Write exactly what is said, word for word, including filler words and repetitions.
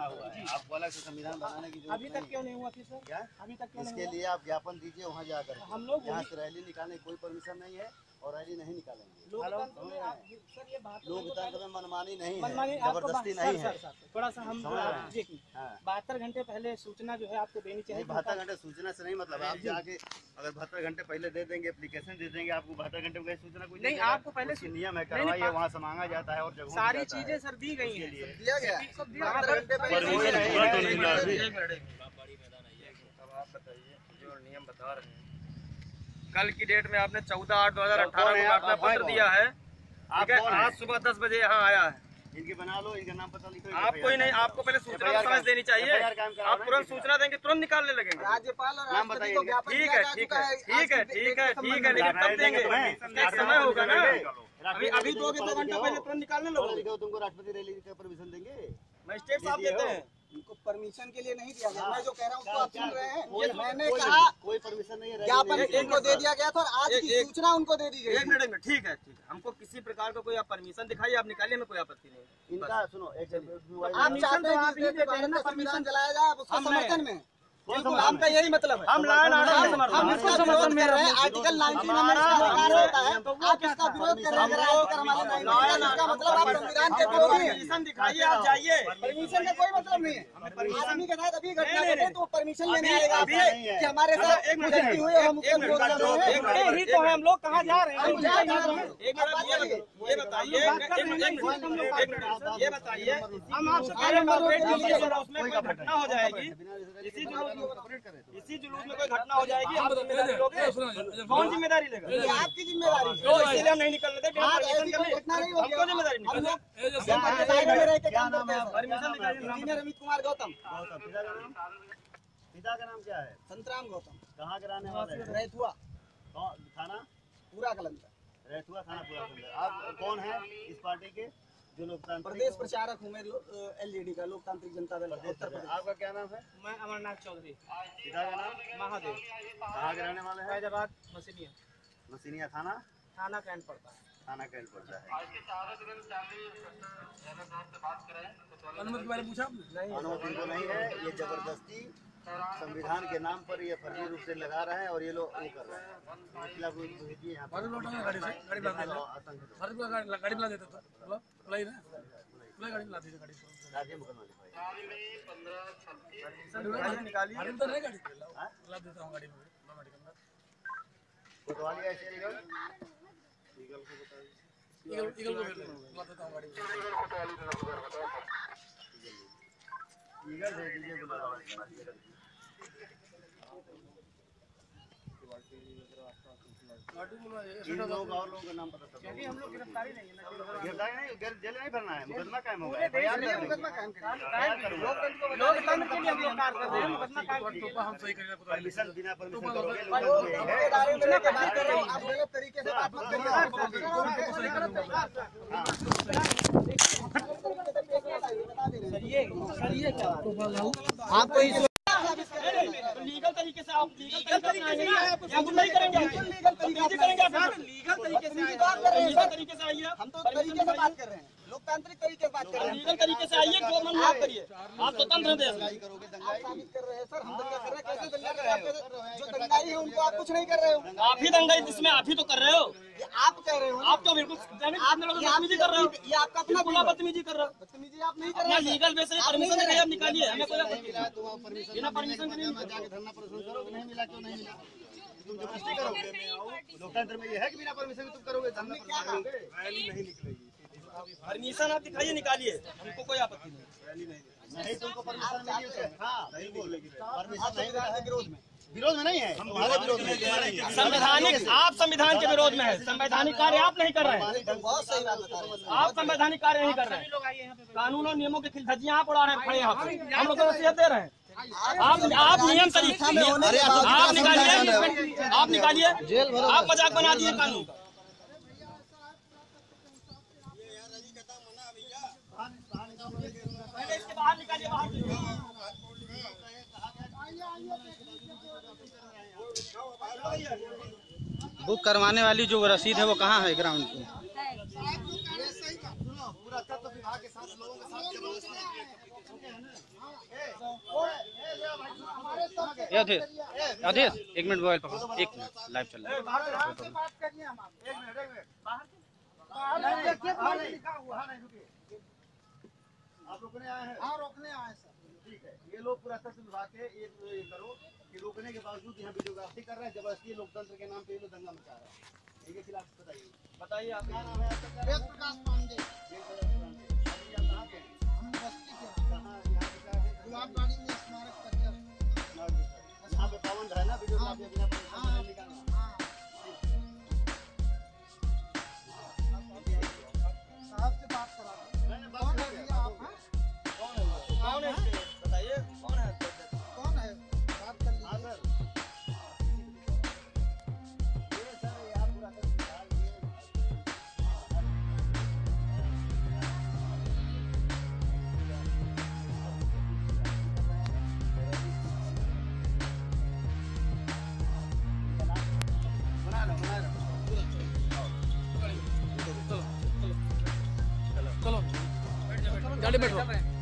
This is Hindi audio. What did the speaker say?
बना हुआ है, आपको अलग से संविधान बनाने की जरूरत अभी तक क्यों नहीं हुआ फिर सर? क्या अभी तक क्यों इसके लिए आप ज्ञापन दीजिए वहाँ जाकर। हम लोग यहाँ से रैली निकालने की कोई परमिशन नहीं है और रैली नहीं निकालेंगे। लोकतंत्र में आप सर ये बात लोकतंत्र में मनमानी नहीं है, मनमानी जबरदस्ती नहीं है। थोड़ा सा हम बहत्तर घंटे पहले सूचना जो है आपको देनी चाहिए। बहत्तर घंटे सूचना से नहीं मतलब, आप जाके अगर बहत्तर घंटे पहले दे देंगे, एप्लीकेशन दे देंगे, आपको बहत्तर घंटे में सूचना कुछ नहीं, आपको पहले नियम है, कार्रवाई है, वहाँ से मांगा जाता है और जगह सारी चीजें सर दी गई है, दिया गया है। आप बताइए जो नियम बता रहे हैं, कल की डेट में आपने चौदह आठ दो हजार अठारह को प्रार्थना पत्र दिया है, ठीक है, आज सुबह दस बजे यहाँ आया है। इनके बना लो, इनका नाम पता लिखो। आपको ही नहीं, आपको पहले सूचना समझ देनी चाहिए। आप तुरंत सूचना देंगे, तुरंत निकालने लगेंगे। राज्यपाल और नाम बताइए। ठीक है ठीक है ठीक है ठीक है ठीक है, लेकिन कब देंगे? एक समय होगा ना, अभी अभी दो दो घंटा पहले तुरंत निकालने लोगे। तुमको राष्ट्रपति रैली का परमिशन देंगे? मजिस्ट्रेट साहब देते हैं। उनको परमिशन के लिए नहीं दिया गया, मैं जो कह रहा हूँ उसको आप सुन रहे हैं। कोई, मैंने कोई, कहा कोई परमिशन नहीं है, ज्ञापन उनको दे दिया गया था और आज की सूचना उनको दे दी गई। एक मिनट में ठीक है ठीक है, हमको किसी प्रकार का कोई आप परमिशन दिखाइए, आप निकालिए, हमें कोई आपत्ति नहीं। इनका सुनो, एक आप चाहते हैं आप ही देते हैं ना परमिशन जलाया जाए, उसके समर्थन में आपका यही मतलब है। हम लाइन हम इसका समर्थन में रहे। आर्टिकल नाइनटीन में इसका अधिकार होता है, आप इसका विरोध कर रहे हैं, इसका मतलब आप संविधान के विरोधी हैं। परमिशन दिखाइए, आप जाइए। परमिशन का कोई मतलब नहीं है। आदमी के साथ अभी घटना घटे तो परमिशन लेने आएगा आपसे कि हमारे साथ एक गलती हुई है, हम उसका विरोध कर रहे हैं। ही तो है, हम लोग कहाँ जा रहे हैं? ये बताइए, ये बताइए, हम आपसे कह रहे हैं उसमें कोई घटना हो जाएगी, इसी जुलूस इसी जुलूस में कोई घटना हो जाएगी, आप जिम्मेदारी लोगे? कौन जिम्मेदारी लेगा? ये आपकी जिम्मेदारी है। तो इसीलिए हम नहीं निकलने देते। घटना नहीं होगी, हमको जिम्मेदारी नहीं। हम लोग क्या नाम है? परमिशन दिखाइए। इंजीनियर अमित कुमार गौतम। गौतम, पिता का नाम? पिता का नाम क्या है? संतराम गौतम। कहाँ के रहने वाले हैं? रैथुआ थाना पूरा कलंदर। रैथुआ थाना पूरा कलंदर। आप कौन है इस पार्टी के? जो लोकतांत्रिक प्रदेश प्रचारक हूँ मैं एलजेडी का, लोकतांत्रिक जनता दल उत्तर प्रदेश। आपका क्या नाम है? मैं अमरनाथ चौधरी। पिता का नाम? महादेव। कहाँ के रहने वाले हैं? फैजाबाद मसीनिया। मसीनिया थाना? थाना कैंट पड़ता है। थाना कैंट पड़ता है। अनुमति बारे पूछा? अनुमति इनको नहीं है, ये जबरदस्ती संविधान के नाम पर ये फर्जी रूप से लगा रहे हैं और ये लोग ये कर रहे हैं। खिलाफ भेजिए यहाँ पर। गाड़ी से गाड़ी ला देते गाड़ी ला देते लाई ना गाड़ी ला दीजिए। गाड़ी राज्य मुकदमा निकालिए, तो नहीं गाड़ी ला देता हूँ गाड़ी में। कोतवाली ऐसे ईगल ईगल को बता दीजिए। ईगल ईगल को ला देता हूँ गाड़ी में। ईगल दे दीजिए बुला। इन लोग और लोगों का नाम पता सब क्योंकि हम लोग गिरफ्तारी नहीं है ना, गिरफ्तारी नहीं, जेल नहीं भरना है, मुकदमा कायम होगा। मुकदमा कायम करेंगे। लोकतंत्र के लिए हम लोग कार्य कर रहे हैं, मुकदमा कायम करेंगे। हम सही करेंगे। परमिशन बिना परमिशन करोगे के बारे में लेके बात कर रहे हो, आप गलत तरीके से बात मत करिए। सर ये क्या आपको लीगल तरीके से आप लीगल तरीके से आप नहीं करेंगे, लीगल तरीके से करेंगे आप लीगल तरीके से बात कर रहे हैं। लीगल तरीके से आइए, हम तो तरीके से बात कर रहे हैं, लोकतांत्रिक तरीके से बात कर रहे हैं। लीगल तरीके से आइए, जो मन आप करिए, आप स्वतंत्र हैं। दंगाई करोगे, दंगाई साबित कर रहे हैं सर, हम दंगा कर रहे हैं। कैसे दंगा कर रहे हैं? जो दंगाई है उनको आप कुछ नहीं कर रहे हो। आप ही दंगाई, जिसमें आप ही तो कर रहे हो। ये आप कह रहे हो, आप तो बिल्कुल बदतमीजी कर रहे हो। ये आपका अपना खुला बदतमीजी कर रहे हो। बदतमीजी आप नहीं कर रहे हैं। लीगल बेस परमिशन चाहिए, आप निकालिए। हमें कोई परमिशन बिना परमिशन के नहीं जाके धरना प्रदर्शन करोगे। नहीं मिला क्यों नहीं मिला? तुम जबरदस्ती करोगे। लोकतंत्र में ये है कि बिना परमिशन तुम करोगे, धरना प्रदर्शन करोगे, रैली नहीं निकलेगी। परमिशन आप दिखाइए, निकालिए, हमको कोई आपत्ति नहीं। नहीं तुमको परमिशन मिली है? हाँ बिल्कुल, परमिशन नहीं मिला है। विरोध में विरोध में नहीं है, हम तुम्हारे विरोध में। संवैधानिक, आप संविधान के विरोध में है। संवैधानिक कार्य आप नहीं कर रहे हैं। बहुत सही बात बता रहे हैं। आप संवैधानिक कार्य नहीं कर रहे हैं। कानून और नियमों की खिलधज्जियां आप उड़ा रहे हैं खड़े यहाँ पे। हम लोग को नसीहत दे रहे हैं। आप आप नियम तरीके आप निकालिए, आप निकालिए, आप मजाक बना दिए कानून का। पहले इसके बाहर निकालिए, बाहर। बुक करवाने वाली जो रसीद है वो कहाँ है ग्राउंड की? पूरा तत्व विभाग के साथ लोगों के साथ ये अधीश अधीश एक मिनट मोबाइल पकड़ो, एक मिनट लाइव चल रहा है। बात करिए हम आप एक मिनट एक मिनट बाहर देखिए बाहर लिखा हुआ है, नहीं रुकिए। आप रोकने आए हैं? हाँ रोकने आए सर। ठीक है, ये लोग पुरातत्व विभाग के ये ये करो कि रोकने के बावजूद यहाँ वीडियोग्राफी कर रहे हैं, जबरदस्ती लोकतंत्र के नाम पे ये लोग दंगा मचा रहे हैं। इनके खिलाफ बताइए बताइए आप क्या नाम है आपका? वेद प्रकाश पांडे। वेद प्रकाश पांडे, अभी आप कहाँ के हैं? हम बस्ती के हैं। कहाँ यहाँ पे क्या है? गुलाबबाड़ी में स्मारक परिसर। यहाँ पे पावन है ना वीडियोग्राफी बिना परमिशन नहीं निकालना। साहब से बात करा दो। कौन है भैया आप? कौन है? कौन है? बताइए कौन है? कौन है? बात कर लीजिए। हाँ सर। ये सर यहाँ पूरा कर बना लो बना लो। चलो गाड़ी बैठो।